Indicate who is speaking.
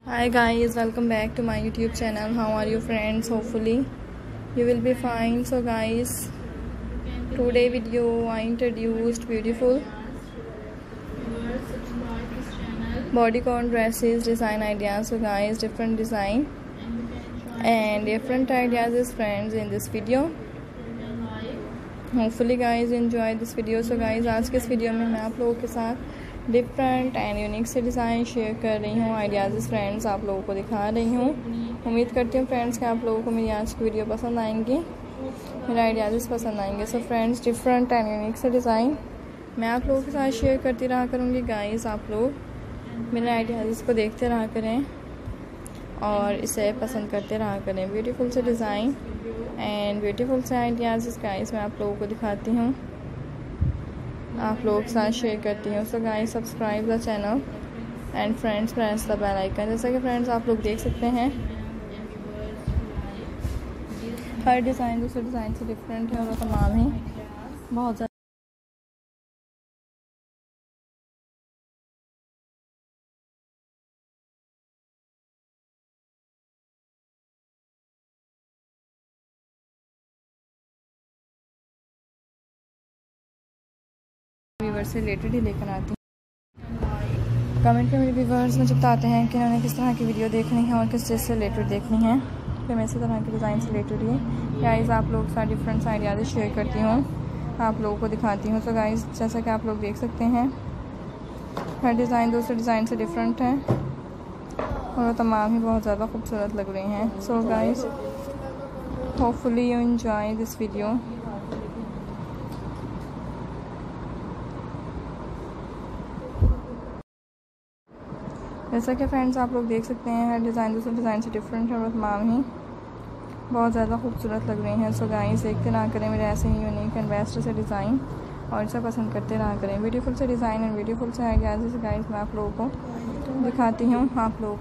Speaker 1: Hi guys, welcome back to my YouTube channel. How are you friends? Hopefully you will be fine. So guys, today video I introduced beautiful bodycon dresses design ideas. So guys, different design and different ideas is friends in this video. Hopefully guys enjoy this video. So guys, आज के इस video में मैं आप लोगों के साथ different and unique से डिज़ाइन शेयर कर रही हूँ, आइडियाज़ फ्रेंड्स आप लोगों को दिखा रही हूँ। उम्मीद करती हूँ फ्रेंड्स कि आप लोगों को मेरी आज की वीडियो पसंद आएंगी, मेरे आइडियाज़ पसंद आएंगे। So friends, different and unique से डिज़ाइन मैं आप लोगों के साथ शेयर करती रहा करूँगी। गाइस, आप लोग मेरे आइडियाज़ को देखते रहा करें और इसे पसंद करते रहा करें। ब्यूटीफुल से डिज़ाइन एंड ब्यूटीफुल से आइडियाज़ गाइस मैं आप लोगों को दिखाती हूँ, आप लोगों के साथ शेयर करती हूँ। So guys, subscribe the channel and friends press the bell icon. जैसा कि फ्रेंड्स आप लोग देख सकते हैं, हर डिज़ाइन दूसरे डिज़ाइन से डिफरेंट है और तमाम ही बहुत ज़्यादा व्यूवर्स से रिलेटेड ही लेकर आती हूँ। कमेंट में मेरे व्यूवर्स मुझे बताते हैं कि उन्होंने किस तरह की वीडियो देखनी है और किस चीज़ से रिलेटेड देखनी है, फिर मैं इसी तरह के डिज़ाइन से रिलेटेड ही गाइस आप लोगों के साथ डिफरेंट आइडियाज़ शेयर करती हूँ, आप लोगों को दिखाती हूँ। तो गाइस, जैसा कि आप लोग देख सकते हैं, हर डिज़ाइन दूसरे डिज़ाइन से डिफरेंट है और तमाम ही बहुत ज़्यादा खूबसूरत लग रही हैं। So guys, hopefully you enjoy this video. जैसा कि फ्रेंड्स आप लोग देख सकते हैं, हर डिज़ाइन दूसरे डिज़ाइन से डिफरेंट है और तमाम ही बहुत ज़्यादा खूबसूरत लग रही हैं। सो गाइस, देखते रहा करें मेरे ऐसे ही यूनिक एंड बेस्ट से डिज़ाइन और इसे पसंद करते रहा करें। ब्यूटीफुल से डिज़ाइन एंड ब्यूटीफुल से आइडियाज़ गाइस मैं आप लोगों को दिखाती हूँ। आप लोग